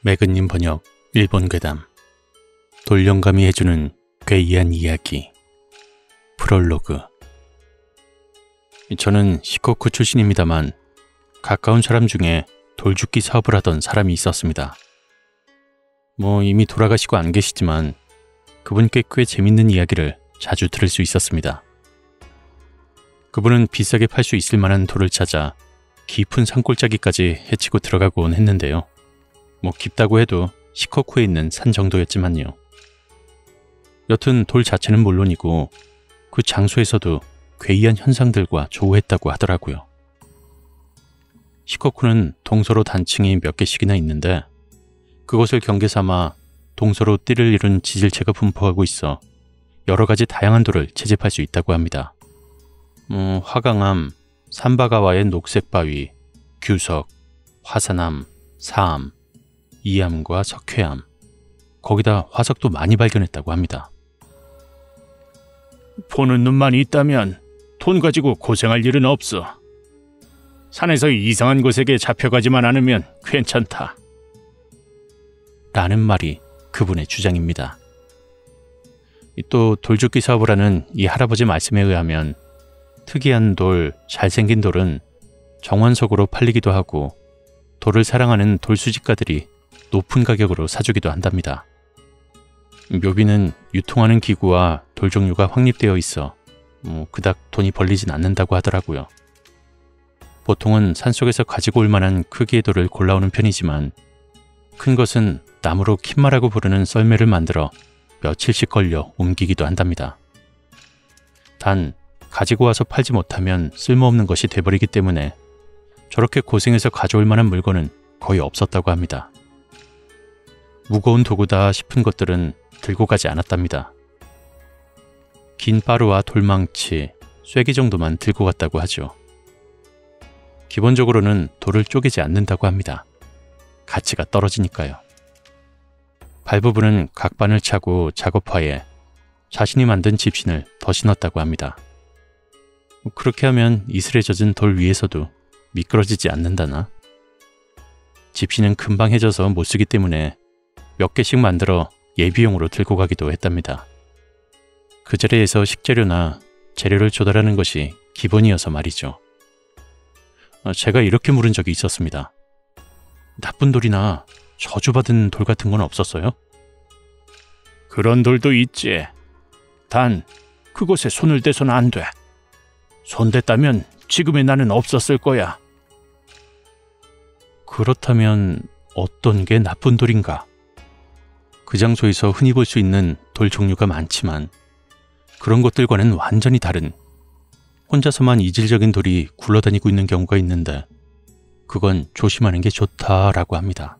매근님 번역 일본 괴담 돌영감이 해주는 괴이한 이야기 프롤로그. 저는 시코쿠 출신입니다만 가까운 사람 중에 돌죽기 사업을 하던 사람이 있었습니다. 이미 돌아가시고 안 계시지만 그분께 꽤 재밌는 이야기를 자주 들을 수 있었습니다. 그분은 비싸게 팔 수 있을 만한 돌을 찾아 깊은 산골짜기까지 헤치고 들어가곤 했는데요. 깊다고 해도 시코쿠에 있는 산 정도였지만요. 여튼 돌 자체는 물론이고 그 장소에서도 괴이한 현상들과 조우했다고 하더라고요. 시코쿠는 동서로 단층이 몇 개씩이나 있는데 그것을 경계 삼아 동서로 띠를 이룬 지질체가 분포하고 있어 여러 가지 다양한 돌을 채집할 수 있다고 합니다. 화강암, 산바가와의 녹색바위, 규석, 화산암, 사암, 이암과 석회암, 거기다 화석도 많이 발견했다고 합니다. 보는 눈만 있다면 돈 가지고 고생할 일은 없어. 산에서 이상한 곳에게 잡혀가지만 않으면 괜찮다. 라는 말이 그분의 주장입니다. 또 돌죽기 사업을 하는 이 할아버지 말씀에 의하면 특이한 돌, 잘생긴 돌은 정원석으로 팔리기도 하고 돌을 사랑하는 돌수집가들이 높은 가격으로 사주기도 한답니다. 묘비는 유통하는 기구와 돌 종류가 확립되어 있어 그닥 돈이 벌리진 않는다고 하더라고요. 보통은 산속에서 가지고 올 만한 크기의 돌을 골라오는 편이지만 큰 것은 나무로 킴마라고 부르는 썰매를 만들어 며칠씩 걸려 옮기기도 한답니다. 단 가지고 와서 팔지 못하면 쓸모없는 것이 돼버리기 때문에 저렇게 고생해서 가져올 만한 물건은 거의 없었다고 합니다. 무거운 도구다 싶은 것들은 들고 가지 않았답니다. 긴 빠루와 돌망치, 쐐기 정도만 들고 갔다고 하죠. 기본적으로는 돌을 쪼개지 않는다고 합니다. 가치가 떨어지니까요. 발부분은 각반을 차고 작업화에 자신이 만든 집신을 더 신었다고 합니다. 그렇게 하면 이슬에 젖은 돌 위에서도 미끄러지지 않는다나? 집신은 금방 해져서 못 쓰기 때문에 몇 개씩 만들어 예비용으로 들고 가기도 했답니다. 그 자리에서 식재료나 재료를 조달하는 것이 기본이어서 말이죠. 제가 이렇게 물은 적이 있었습니다. 나쁜 돌이나 저주받은 돌 같은 건 없었어요? 그런 돌도 있지. 단 그곳에 손을 대서는 안 돼. 손댔다면 지금의 나는 없었을 거야. 그렇다면 어떤 게 나쁜 돌인가? 그 장소에서 흔히 볼 수 있는 돌 종류가 많지만 그런 것들과는 완전히 다른 혼자서만 이질적인 돌이 굴러다니고 있는 경우가 있는데 그건 조심하는 게 좋다라고 합니다.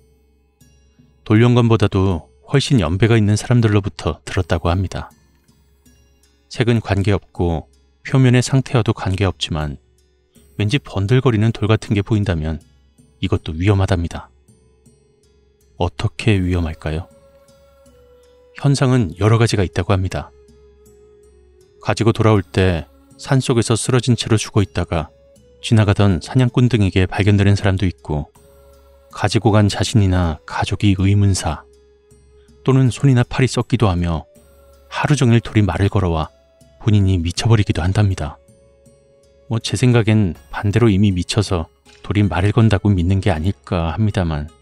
돌영감보다도 훨씬 연배가 있는 사람들로부터 들었다고 합니다. 색은 관계없고 표면의 상태와도 관계없지만 왠지 번들거리는 돌 같은 게 보인다면 이것도 위험하답니다. 어떻게 위험할까요? 현상은 여러 가지가 있다고 합니다. 가지고 돌아올 때 산속에서 쓰러진 채로 죽어 있다가 지나가던 사냥꾼 등에게 발견되는 사람도 있고 가지고 간 자신이나 가족이 의문사 또는 손이나 팔이 썩기도 하며 하루 종일 돌이 말을 걸어와 본인이 미쳐버리기도 한답니다. 제 생각엔 반대로 이미 미쳐서 돌이 말을 건다고 믿는 게 아닐까 합니다만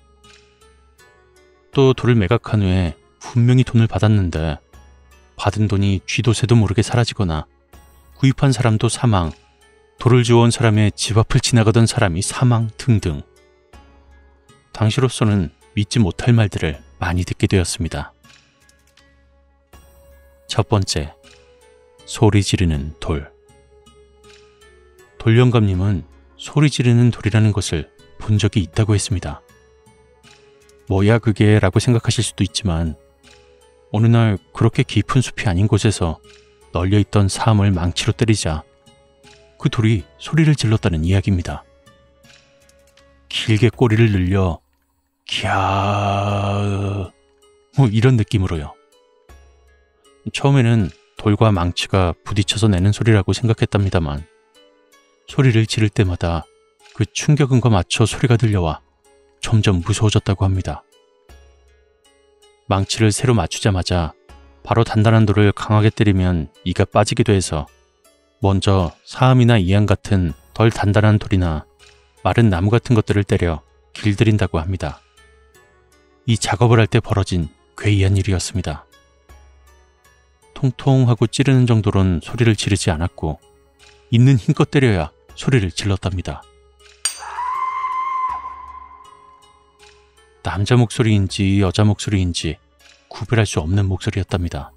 또 돌을 매각한 후에 분명히 돈을 받았는데 받은 돈이 쥐도 새도 모르게 사라지거나 구입한 사람도 사망, 돌을 주워온 사람의 집 앞을 지나가던 사람이 사망 등등. 당시로서는 믿지 못할 말들을 많이 듣게 되었습니다. 첫 번째, 소리 지르는 돌. 돌영감님은 소리 지르는 돌이라는 것을 본 적이 있다고 했습니다. 뭐야 그게 라고 생각하실 수도 있지만 어느 날 그렇게 깊은 숲이 아닌 곳에서 널려있던 사암을 망치로 때리자 그 돌이 소리를 질렀다는 이야기입니다. 길게 꼬리를 늘려 갸 이런 느낌으로요. 처음에는 돌과 망치가 부딪혀서 내는 소리라고 생각했답니다만 소리를 지를 때마다 그 충격음과 맞춰 소리가 들려와 점점 무서워졌다고 합니다. 망치를 새로 맞추자마자 바로 단단한 돌을 강하게 때리면 이가 빠지기도 해서 먼저 사암이나 이암 같은 덜 단단한 돌이나 마른 나무 같은 것들을 때려 길들인다고 합니다. 이 작업을 할 때 벌어진 괴이한 일이었습니다. 통통하고 찌르는 정도론 소리를 지르지 않았고 있는 힘껏 때려야 소리를 질렀답니다. 남자 목소리인지 여자 목소리인지 구별할 수 없는 목소리였답니다.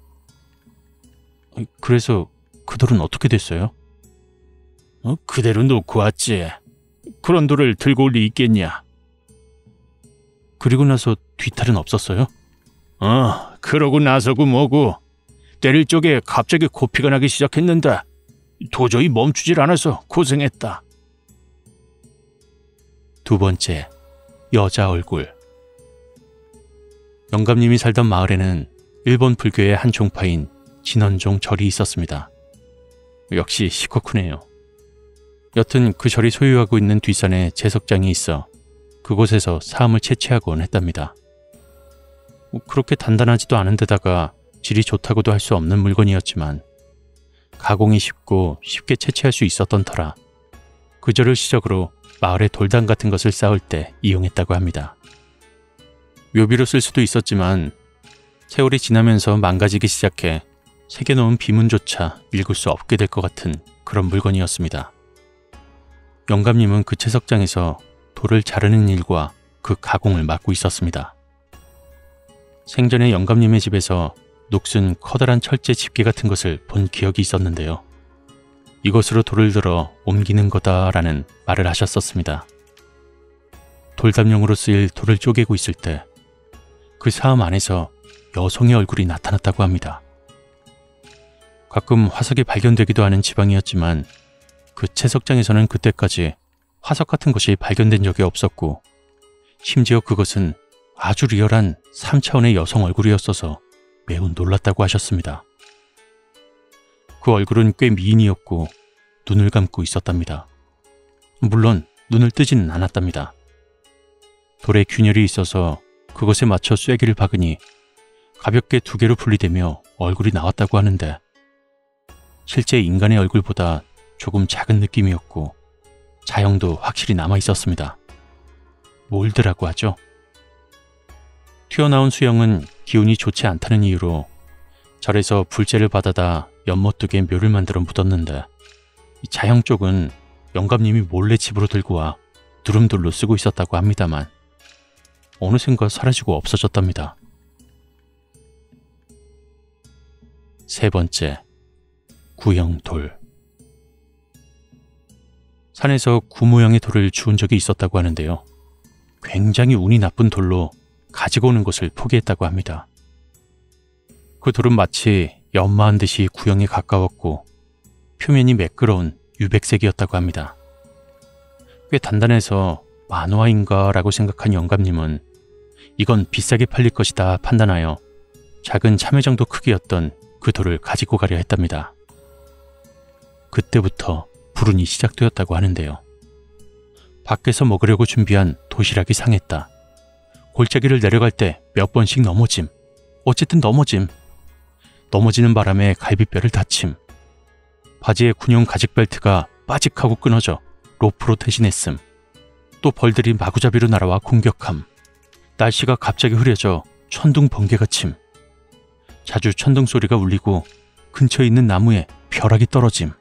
그래서 그 돌은 어떻게 됐어요? 그대로 놓고 왔지. 그런 돌을 들고 올 리 있겠냐? 그리고 나서 뒤탈은 없었어요? 그러고 나서고 뭐고. 때릴 쪽에 갑자기 고피가 나기 시작했는데 도저히 멈추질 않아서 고생했다. 두 번째, 여자 얼굴. 영감님이 살던 마을에는 일본 불교의 한 종파인 진원종 절이 있었습니다. 역시 시코쿠네요. 여튼 그 절이 소유하고 있는 뒷산에 제석장이 있어 그곳에서 사암을 채취하곤 했답니다. 그렇게 단단하지도 않은 데다가 질이 좋다고도 할 수 없는 물건이었지만 가공이 쉽고 쉽게 채취할 수 있었던 터라 그 절을 시작으로 마을에 돌담 같은 것을 쌓을 때 이용했다고 합니다. 묘비로 쓸 수도 있었지만 세월이 지나면서 망가지기 시작해 새겨놓은 비문조차 읽을 수 없게 될 것 같은 그런 물건이었습니다. 영감님은 그 채석장에서 돌을 자르는 일과 그 가공을 맡고 있었습니다. 생전에 영감님의 집에서 녹슨 커다란 철제 집게 같은 것을 본 기억이 있었는데요. 이것으로 돌을 들어 옮기는 거다라는 말을 하셨었습니다. 돌담용으로 쓰일 돌을 쪼개고 있을 때 그 사암 안에서 여성의 얼굴이 나타났다고 합니다. 가끔 화석이 발견되기도 하는 지방이었지만 그 채석장에서는 그때까지 화석 같은 것이 발견된 적이 없었고 심지어 그것은 아주 리얼한 3차원의 여성 얼굴이었어서 매우 놀랐다고 하셨습니다. 그 얼굴은 꽤 미인이었고 눈을 감고 있었답니다. 물론 눈을 뜨지는 않았답니다. 돌에 균열이 있어서 그것에 맞춰 쐐기를 박으니 가볍게 두 개로 분리되며 얼굴이 나왔다고 하는데 실제 인간의 얼굴보다 조금 작은 느낌이었고 자형도 확실히 남아 있었습니다. 몰드라고 하죠. 튀어나온 수영은 기운이 좋지 않다는 이유로 절에서 불제를 받아다 연못둑에 묘를 만들어 묻었는데 이 자형 쪽은 영감님이 몰래 집으로 들고 와 누름돌로 쓰고 있었다고 합니다만 어느샌가 사라지고 없어졌답니다. 세 번째, 구형돌. 산에서 구 모양의 돌을 주운 적이 있었다고 하는데요. 굉장히 운이 나쁜 돌로 가지고 오는 것을 포기했다고 합니다. 그 돌은 마치 연마한 듯이 구형에 가까웠고 표면이 매끄러운 유백색이었다고 합니다. 꽤 단단해서 만화인가 라고 생각한 영감님은 이건 비싸게 팔릴 것이다 판단하여 작은 참외 정도 크기였던 그 돌을 가지고 가려 했답니다. 그때부터 불운이 시작되었다고 하는데요. 밖에서 먹으려고 준비한 도시락이 상했다. 골짜기를 내려갈 때 몇 번씩 넘어짐. 어쨌든 넘어짐. 넘어지는 바람에 갈비뼈를 다침. 바지의 군용 가죽 벨트가 빠직하고 끊어져 로프로 대신했음. 또 벌들이 마구잡이로 날아와 공격함. 날씨가 갑자기 흐려져 천둥 번개가 침. 자주 천둥 소리가 울리고 근처에 있는 나무에 벼락이 떨어짐.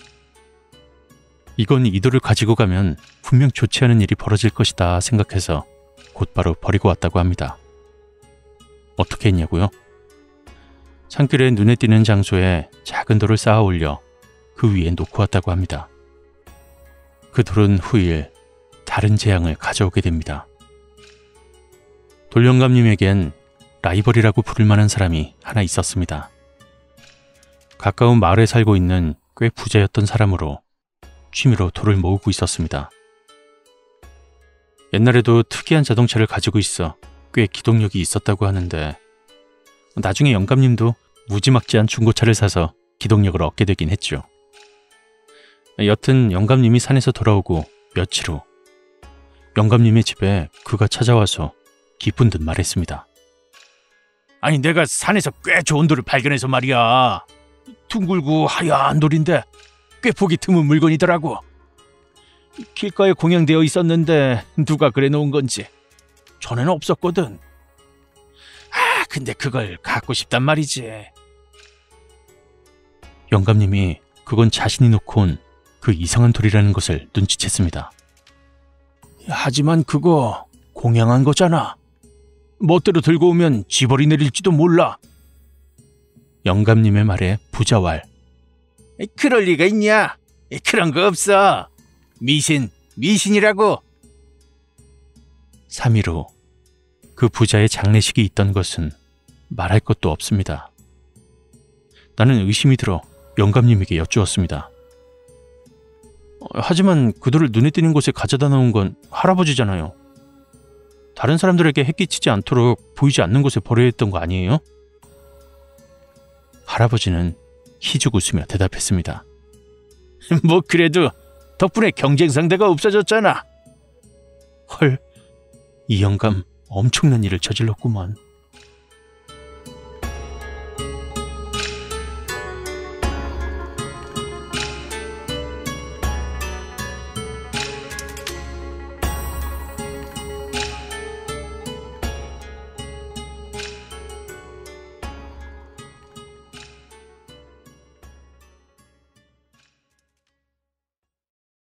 이건 이 돌을 가지고 가면 분명 좋지 않은 일이 벌어질 것이다 생각해서 곧바로 버리고 왔다고 합니다. 어떻게 했냐고요? 산길에 눈에 띄는 장소에 작은 돌을 쌓아 올려 그 위에 놓고 왔다고 합니다. 그 돌은 후일 다른 재앙을 가져오게 됩니다. 돌영감님에겐 라이벌이라고 부를 만한 사람이 하나 있었습니다. 가까운 마을에 살고 있는 꽤 부자였던 사람으로 취미로 돌을 모으고 있었습니다. 옛날에도 특이한 자동차를 가지고 있어 꽤 기동력이 있었다고 하는데 나중에 영감님도 무지막지한 중고차를 사서 기동력을 얻게 되긴 했죠. 여튼 영감님이 산에서 돌아오고 며칠 후 영감님의 집에 그가 찾아와서 기쁜 듯 말했습니다. 아니 내가 산에서 꽤 좋은 돌을 발견해서 말이야. 둥글고 하얀 돌인데 꽤 보기 드문 물건이더라고. 길가에 공양되어 있었는데 누가 그래 놓은 건지 전에는 없었거든. 아, 근데 그걸 갖고 싶단 말이지. 영감님이 그건 자신이 놓고 온 그 이상한 돌이라는 것을 눈치챘습니다. 하지만 그거 공양한 거잖아. 멋대로 들고 오면 지벌이 내릴지도 몰라. 영감님의 말에 부자왈. 그럴 리가 있냐? 그런 거 없어. 미신이라고. 3일 후 그 부자의 장례식이 있던 것은 말할 것도 없습니다. 나는 의심이 들어 영감님에게 여쭈었습니다. 하지만 그 돌을 눈에 띄는 곳에 가져다 놓은 건 할아버지잖아요. 다른 사람들에게 해끼치지 않도록 보이지 않는 곳에 버려야 했던 거 아니에요? 할아버지는 희죽 웃으며 대답했습니다. 뭐 그래도 덕분에 경쟁 상대가 없어졌잖아. 헐, 이 영감 엄청난 일을 저질렀구만.